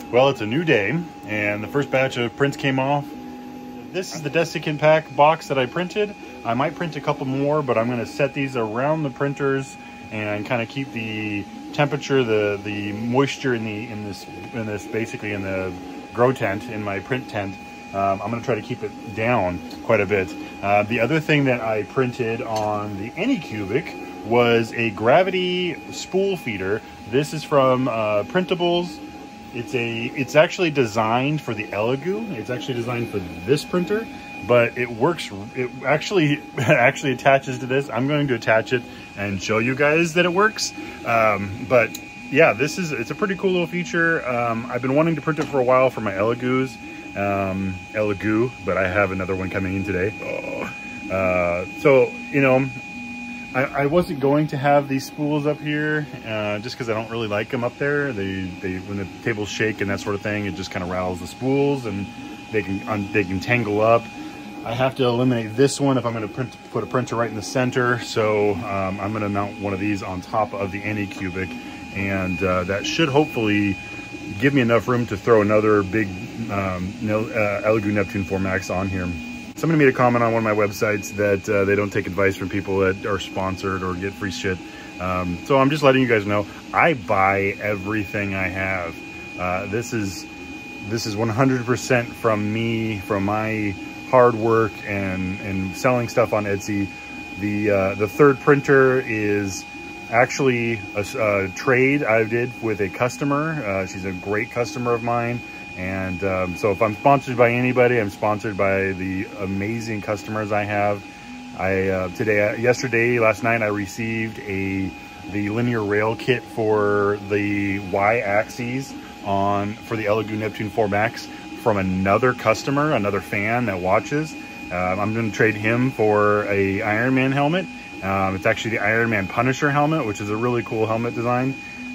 Well, it's a new day, and the first batch of prints came off. This is the desiccant pack box that I printed. I might print a couple more, but I'm going to set these around the printers and kind of keep the temperature, the moisture in this basically in the grow tent, in my print tent. I'm going to try to keep it down quite a bit. The other thing that I printed on the AnyCubic was a gravity spool feeder. This is from Printables. It's actually designed for the Elegoo. It's actually designed for this printer, but it works. It actually attaches to this. I'm going to attach it and show you guys that it works. But yeah, it's a pretty cool little feature. I've been wanting to print it for a while for my Elegoos, Elegoo, but I have another one coming in today. So you know, I wasn't going to have these spools up here just because I don't really like them up there. They when the tables shake and that sort of thing, it just kind of rattles the spools and they can tangle up. I have to eliminate this one if I'm going to put a printer right in the center. So I'm going to mount one of these on top of the AnyCubic, and that should hopefully give me enough room to throw another big Elegoo Neptune 4 Max on here. Somebody made a comment on one of my websites that they don't take advice from people that are sponsored or get free shit. So I'm just letting you guys know, I buy everything I have. This is 100% from me, from my hard work and selling stuff on Etsy. The third printer is actually a trade I did with a customer. She's a great customer of mine. And so if I'm sponsored by anybody, I'm sponsored by the amazing customers I have. Last night, I received the linear rail kit for the Y-axes for the Elegoo Neptune 4 Max from another customer, another fan that watches. I'm going to trade him for a Iron Man helmet. It's actually the Iron Man Punisher helmet, which is a really cool helmet design.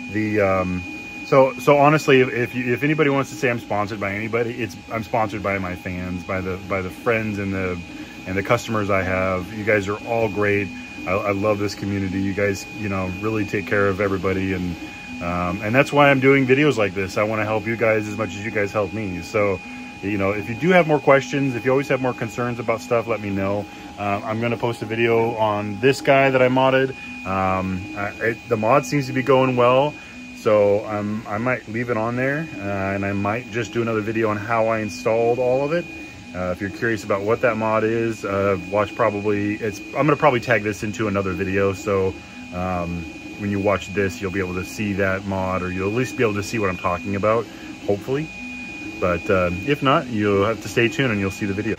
So honestly, if anybody wants to say I'm sponsored by anybody, I'm sponsored by my fans, by the friends and the customers I have. You guys are all great. I love this community. You guys, really take care of everybody, and that's why I'm doing videos like this. I want to help you guys as much as you guys help me. So, if you do have more questions, if you always have more concerns about stuff, let me know. I'm going to post a video on this guy that I modded. The mod seems to be going well. So I might leave it on there, and I might just do another video on how I installed all of it. If you're curious about what that mod is, I'm going to probably tag this into another video. So when you watch this, you'll be able to see that mod, or you'll at least be able to see what I'm talking about, hopefully. But if not, you'll have to stay tuned and you'll see the video.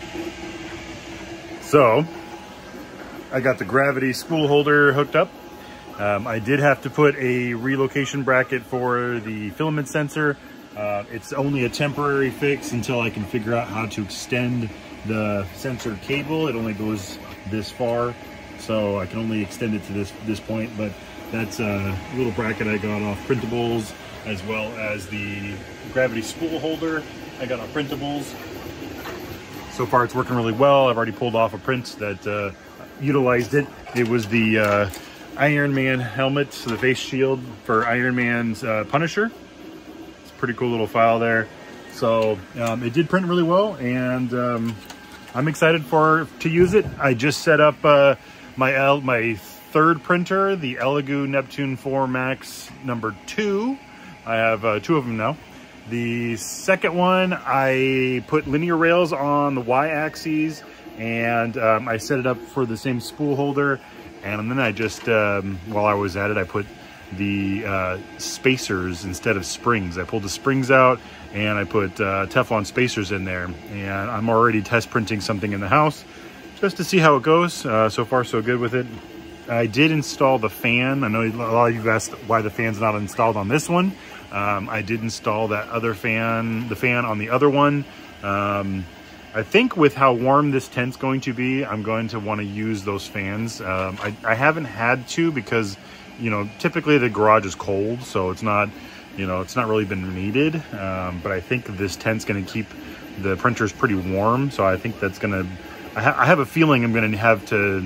So I got the gravity spool holder hooked up. I did have to put a relocation bracket for the filament sensor. It's only a temporary fix until I can figure out how to extend the sensor cable. It only goes this far, so I can only extend it to this point. But that's a little bracket I got off Printables, as well as the gravity spool holder I got off Printables. So far it's working really well. I've already pulled off a print that utilized it. It was the Iron Man helmet, the face shield for Iron Man's Punisher. It's a pretty cool little file there. So it did print really well, and I'm excited to use it. I just set up my third printer, the Elegoo Neptune 4 Max number 2. I have 2 of them now. The second one, I put linear rails on the Y-axes, and I set it up for the same spool holder. And then I just, while I was at it, I put the spacers instead of springs. I pulled the springs out and I put Teflon spacers in there. And I'm already test printing something in the house just to see how it goes. So far, so good with it. I did install the fan. I know a lot of you asked why the fan's not installed on this one. I did install that other fan, the fan on the other one. I think with how warm this tent's going to be, I'm going to want to use those fans. I haven't had to because, typically the garage is cold, so it's not, it's not really been needed. But I think this tent's going to keep the printers pretty warm, so I think that's going to, I have a feeling I'm going to have to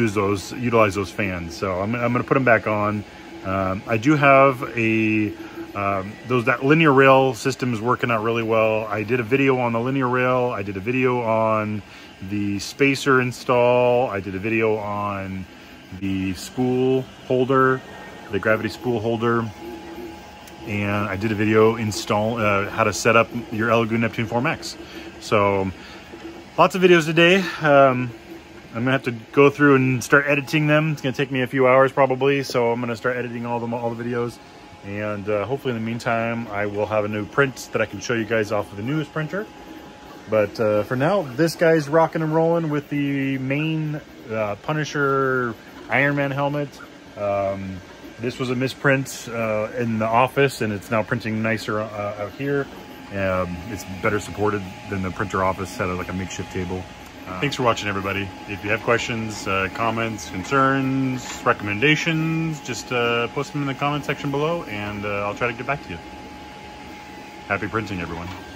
utilize those fans. So I'm going to put them back on. I do have a That linear rail system is working out really well. I did a video on the linear rail. I did a video on the spacer install. I did a video on the spool holder, the gravity spool holder. And I did a video install how to set up your Elegoo Neptune 4 Max. So lots of videos today. I'm gonna have to go through and start editing them. It's gonna take me a few hours probably. So I'm gonna start editing all the videos. And hopefully in the meantime, I will have a new print that I can show you guys off of the newest printer. But for now, this guy's rocking and rolling with the main Punisher Iron Man helmet. This was a misprint in the office, and it's now printing nicer out here. It's better supported than the printer office, had like a makeshift table. Thanks for watching, everybody. If you have questions, comments, concerns, recommendations, just post them in the comment section below, and I'll try to get back to you. Happy printing, everyone.